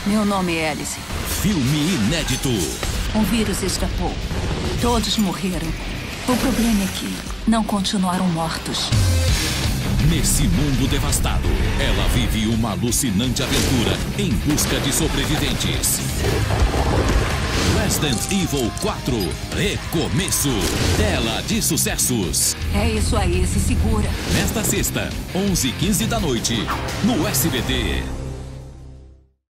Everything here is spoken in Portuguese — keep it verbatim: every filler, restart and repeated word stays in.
Meu nome é Alice. Filme inédito. Um vírus escapou. Todos morreram. O problema é que não continuaram mortos. Nesse mundo devastado, ela vive uma alucinante aventura em busca de sobreviventes. Resident Evil quatro, Recomeço. Tela de sucessos. É isso aí, se segura. Nesta sexta, onze e quinze da noite, no S B T.